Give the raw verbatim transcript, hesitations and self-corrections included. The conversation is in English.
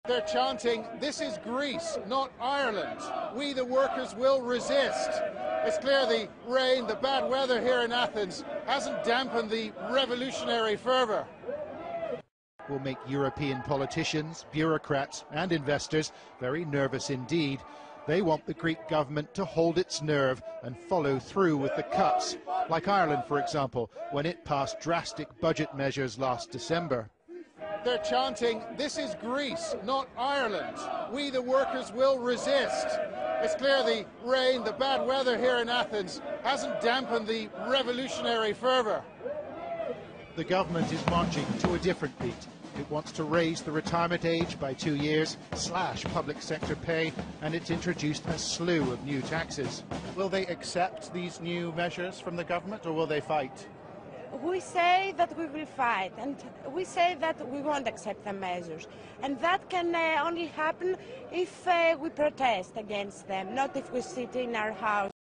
They're chanting, "This is Greece, not Ireland. We, the workers, will resist." It's clear the rain, the bad weather here in Athens hasn't dampened the revolutionary fervour. Will make European politicians, bureaucrats and investors very nervous indeed. They want the Greek government to hold its nerve and follow through with the cuts, like Ireland, for example, when it passed drastic budget measures last December. They're chanting, "This is Greece, not Ireland. We, the workers, will resist." It's clear the rain, the bad weather here in Athens hasn't dampened the revolutionary fervour. The government is marching to a different beat. It wants to raise the retirement age by two years, slash public sector pay, and it's introduced a slew of new taxes. Will they accept these new measures from the government, or will they fight? We say that we will fight, and we say that we won't accept the measures. And that can uh, only happen if uh, we protest against them, not if we sit in our house.